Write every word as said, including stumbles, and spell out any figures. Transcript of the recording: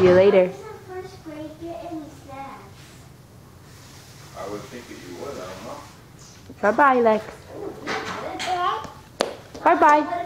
you later. First grade get any snacks? I would think that you would, I don't know. Bye-bye, Lex. Bye-bye.